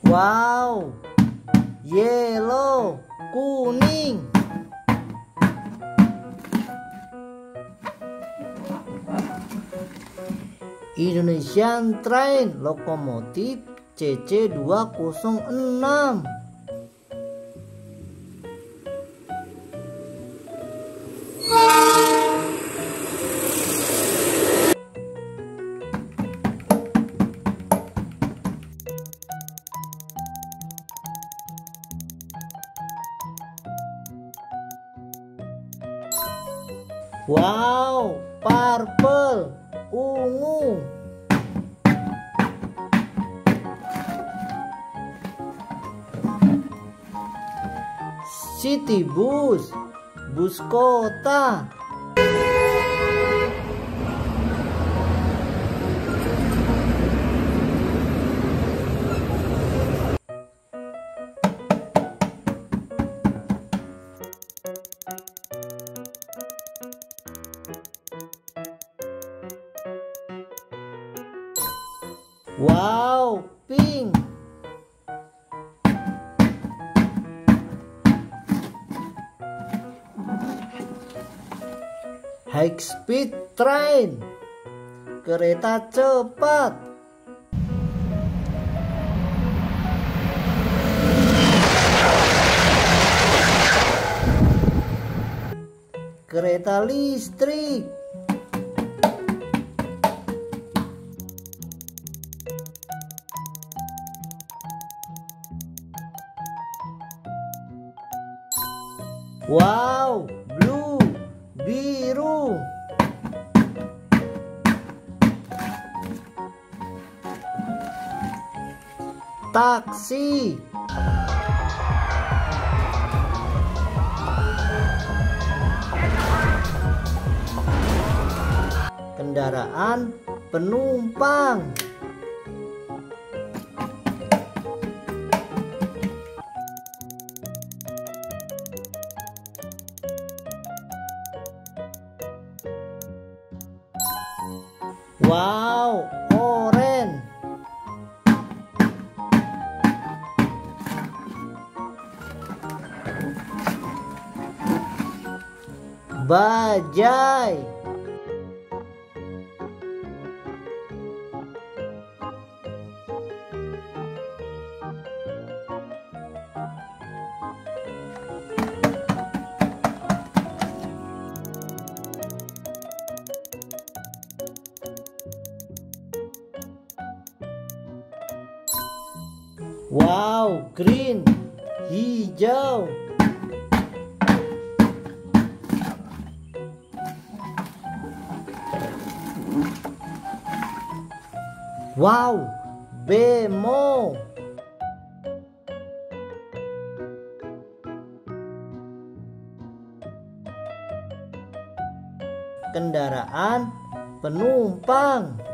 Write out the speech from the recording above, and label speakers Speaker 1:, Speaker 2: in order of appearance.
Speaker 1: Wow, yellow, kuning. Indonesian Train lokomotif CC206. Wow, purple, ungu. City bus, bus kota. Wow, pink. High speed train, kereta cepat. Kereta listrik. Wow, blue, biru. Taksi. Kendaraan penumpang. Wow, orange. Bajai. Wow, green, hijau. Wow, bemo. Kendaraan penumpang.